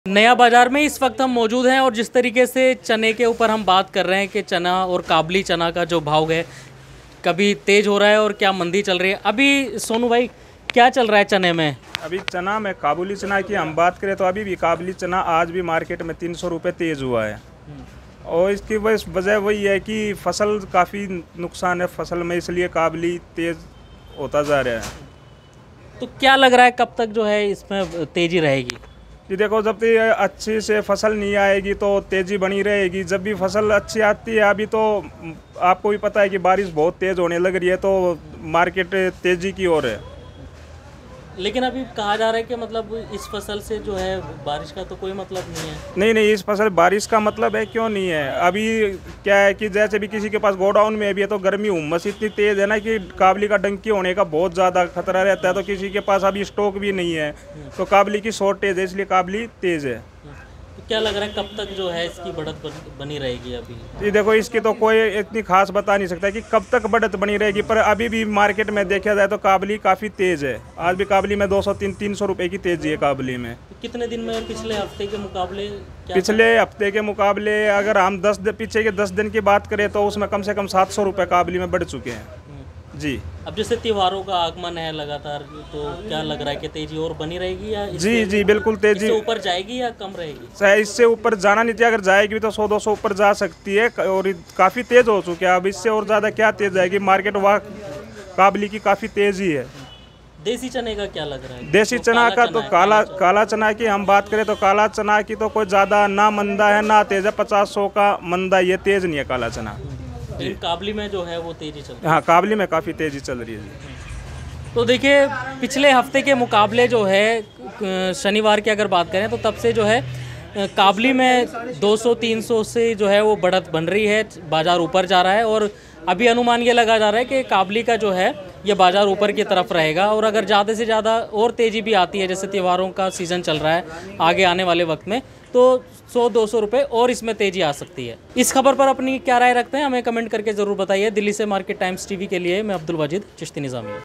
नया बाज़ार में इस वक्त हम मौजूद हैं और जिस तरीके से चने के ऊपर हम बात कर रहे हैं कि चना और काबली चना का जो भाव है कभी तेज़ हो रहा है और क्या मंदी चल रही है। अभी सोनू भाई क्या चल रहा है चने में? अभी चना में काबुली चना की हम बात करें तो अभी भी काबुली चना आज भी मार्केट में 300 रुपये तेज़ हुआ है। और इसकी वजह वही है कि फसल काफ़ी नुकसान है फसल में, इसलिए काबुली तेज़ होता जा रहा है। तो क्या लग रहा है कब तक जो है इसमें तेज़ी रहेगी? कि देखो, जब तक अच्छी से फसल नहीं आएगी तो तेज़ी बनी रहेगी। जब भी फसल अच्छी आती है, अभी तो आपको भी पता है कि बारिश बहुत तेज़ होने लग रही है तो मार्केट तेज़ी की ओर है। लेकिन अभी कहा जा रहा है कि मतलब इस फसल से जो है बारिश का तो कोई मतलब नहीं है। नहीं, इस फसल बारिश का मतलब है, क्यों नहीं है। अभी क्या है कि जैसे भी किसी के पास गोडाउन में भी है तो गर्मी उमस इतनी तेज़ है ना कि काबली का डंकी होने का बहुत ज़्यादा खतरा रहता है। तो किसी के पास अभी स्टॉक भी नहीं है तो काबली की शॉर्टेज है, इसलिए काबली तेज़ है। तो क्या लग रहा है कब तक जो है इसकी बढ़त बनी रहेगी? अभी ये देखो, इसकी तो कोई इतनी खास बता नहीं सकता कि कब तक बढ़त बनी रहेगी, पर अभी भी मार्केट में देखा जाए तो काबली काफ़ी तेज़ है। आज भी काबली में 200-300 रुपये की तेज़ी है काबली में। तो कितने दिन में पिछले हफ्ते के मुकाबले पिछले हफ्ते के मुकाबले अगर हम पीछे के 10 दिन की बात करें तो उसमें कम से कम 700 रुपये काबली में बढ़ चुके हैं जी। अब जैसे त्योहारों का आगमन है लगातार, तो क्या लग रहा है कि तेजी और बनी रहेगी या जी बिल्कुल तेजी ऊपर जाएगी या कम रहेगी? चाहे इससे ऊपर जाना नहीं चाहिए, अगर जाएगी भी तो 100-200 ऊपर जा सकती है और काफ़ी तेज़ हो चुकी है। अब इससे और ज़्यादा क्या तेज़ जाएगी मार्केट, वह काबली की काफ़ी तेज़ी है। देसी चने का क्या लग रहा है? देसी चना का तो काला चना की हम बात करें तो काला चना की तो कोई ज़्यादा ना मंदा है ना तेज़ है। 50-100 का मंदा, ये तेज़ नहीं है काला चना। काबली में जो है वो तेजी चल रही है। हाँ, काबली में काफ़ी तेज़ी चल रही है। तो देखिए, पिछले हफ्ते के मुकाबले जो है शनिवार की अगर बात करें तो तब से जो है काबली में 200-300 से जो है वो बढ़त बन रही है, बाज़ार ऊपर जा रहा है। और अभी अनुमान ये लगा जा रहा है कि काबली का जो है ये बाज़ार ऊपर की तरफ रहेगा। और अगर ज़्यादा से ज़्यादा और तेज़ी भी आती है, जैसे त्योहारों का सीज़न चल रहा है आगे आने वाले वक्त में, तो 100-200 रुपये और इसमें तेज़ी आ सकती है। इस खबर पर अपनी क्या राय रखते हैं हमें कमेंट करके ज़रूर बताइए। दिल्ली से मार्केट टाइम्स टीवी के लिए मैं अब्दुल वाजिद चिश्ती निज़ामी।